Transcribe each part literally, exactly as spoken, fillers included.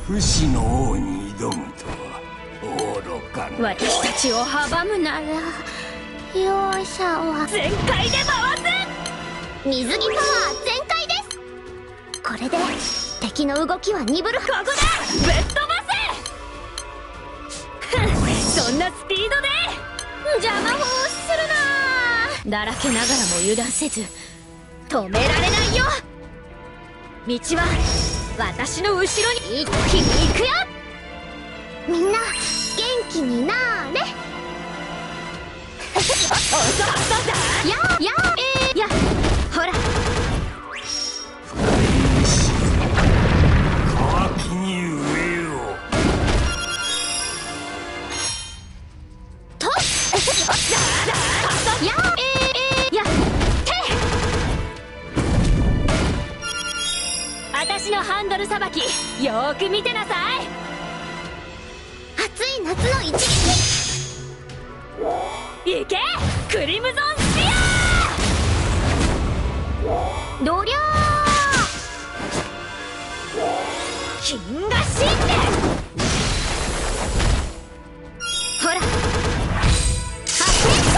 不死の王に挑むとは愚かな。 私たちを阻むなら容赦は全開で回す。水着パワー全開です。これで敵の動きは鈍る。ここだ、ぶっ飛ばせ。そんなスピードで邪魔をするな。だらけながらも油断せず止められないよ。道は私の後ろに一気に行くよ。みんな元気になーれ。おそだややえー、やほら渇きに飢えよ。 とやえー、やて私のハンドルさばきよーく見てなさい。暑い夏の一撃。いけクリムゾンスピアー。どりゃー金河神殿。ほら発展した。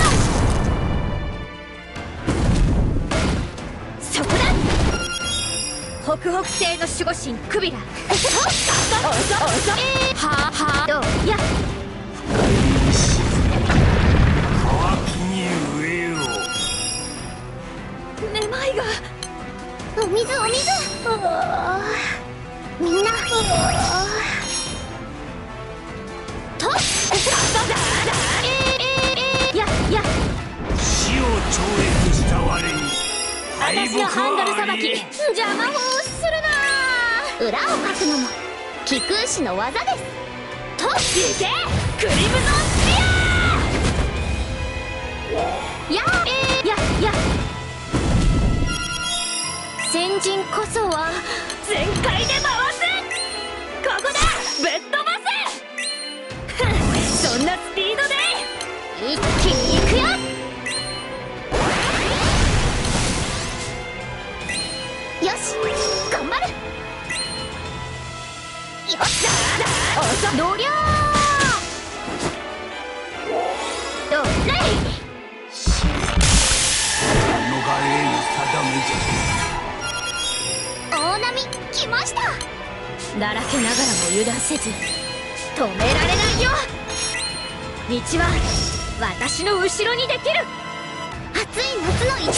そこだ北北西の守護神クビラ。おそおそえー、ははどやめまいが。お水お水。みんなとっえー、えー、やや死を懲役した我に私のハンドルさばき邪魔をするな。裏をかくのも貴空士の技です。とっいけクリムゾンスピアー。やえー、やや先人こそは全開で回す。ここだぶっ飛ばせ。そんなスピードで一気に行くよ。よし頑張るよっしゃー。どりゃーどれい逃れぬ定めじゃ。 大波来ました。だらけながらも油断せず止められないよ。道は私の後ろにできる。暑い夏の一撃。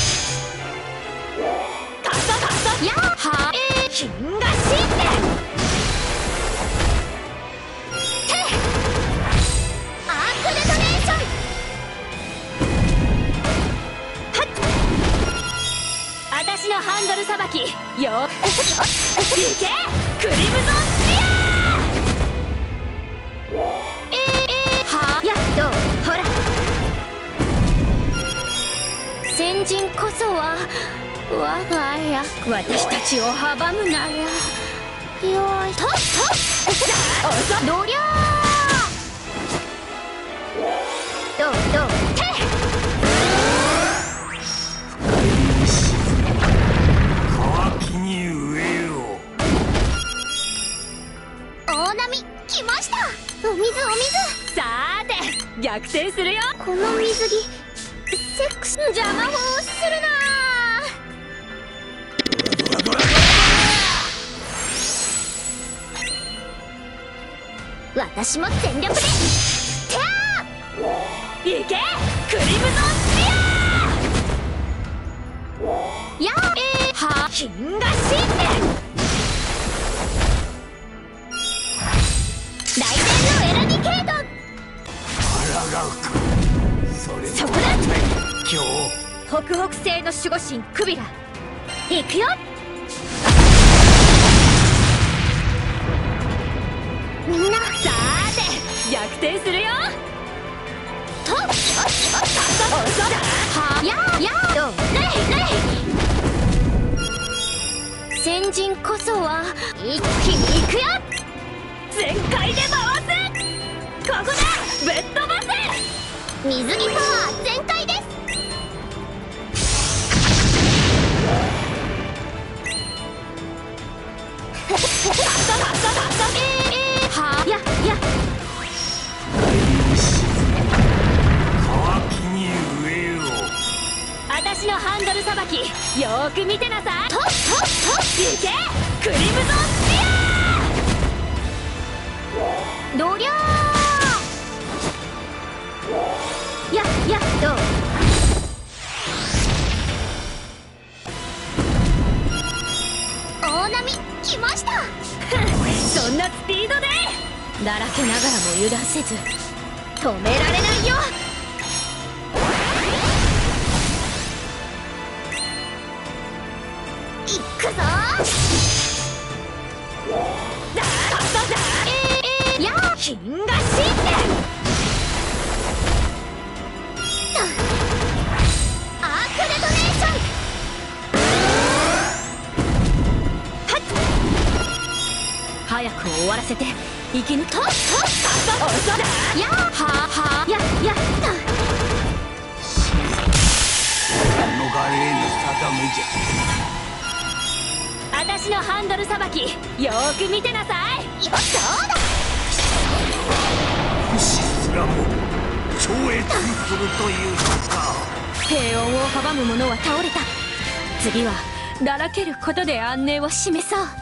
カッサカッサやはえー、金河神殿。てアークデトネーション。はっ私のハンドルさばきよいけクリムゾンスピアー。えー、えー、はやっとほら先人こそは我が家。私たちを阻むならよいとっとっどりゃーどうどうて来ました。お水お水。さーて逆転するよ。この水着セックス邪魔をするな。私も全力でてあーいけクリムゾンスピアー。やえー、は金河神殿。雷電のエラディケート。 抗うか。それそこだ今日北北西の守護神クビラ行くよ。みんなさーて逆転するよ。とっよしよしはややどれいれい先人こそは一気に行くよ。全開で回す。ここだぶっ飛ばせ。水着パワー全開です。 さばきよーく見てなさい。とっとっといけクリムゾンスピアーどりゃーややどう大波来ましたそんなスピードでだらけながらも油断せず止められないよ。いくぞだだだえー、や金河神殿アークデトネーションはっ早く終わらせて生き抜とっとっとっとだやははややった逃れぬ定めじゃ。 私のハンドルさばきよーく見てなさい。よっそうだフシすらも超越するというのか。 平穏を阻む者は倒れた。次はだらけることで安寧を示そう。